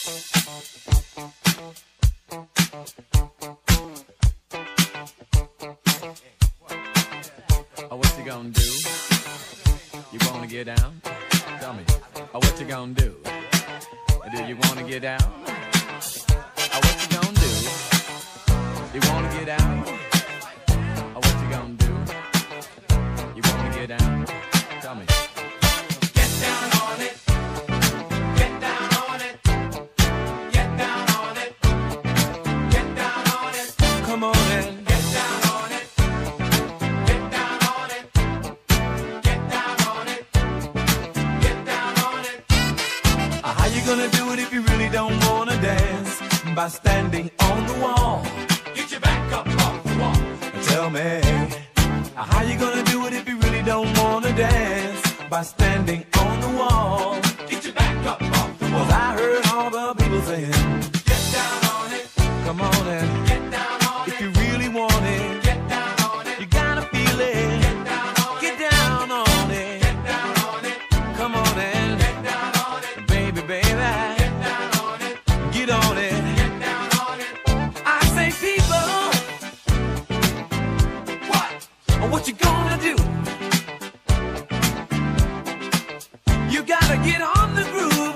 Oh, what you gonna do? You wanna get down? Tell me. Oh, what you gonna do? Do you wanna get down? Oh, what you gonna do? You wanna get down? Oh, what you gonna do? You wanna get down? Tell me. Get down on it. Get down on it. Get down on it. Get down on it. Come on in. Get down on it. Get down on it. Get down on it. Get down on it. How you gonna do it if you really don't wanna dance? By standing on the wall. Get your back up off the wall. Tell me, how you gonna do it if you really don't wanna dance? By standing on the wall. Get your back up off the wall. 'Cause I heard all the people saying, get down on it. Come on and get down on it. If you really want it, get down on it. You gotta feel it. Get down on it. Get down on it. Get down on it. Come on and get down on it. Baby, baby. Get down on it. Get on it. Get down on it. I say people, what you gonna do? You gotta get on the groove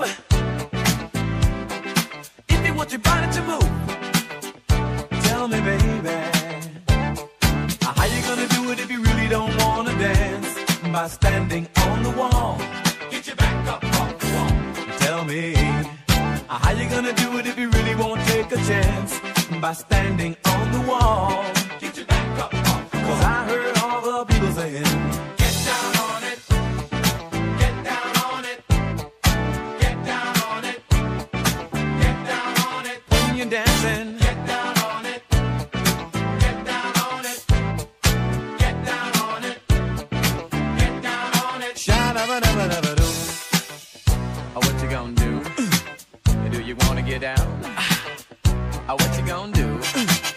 if you want your body to move. Tell me, baby, how you gonna do it if you really don't wanna dance? By standing on the wall. Get your back up off the wall. Tell me, how you gonna do it if you really won't take a chance? By standing on the wall. Get your back up off the wall. 'Cause I heard all the people saying, get down on it. Get down on it. Get down on it. Get down on it. When you're dancing, get down on it. Get down on it. Get down on it. Get down on it. Sha-da-ba-da-ba-da-ba-doo. Oh, what you gonna do? Do you wanna get down? Oh, what you gonna do?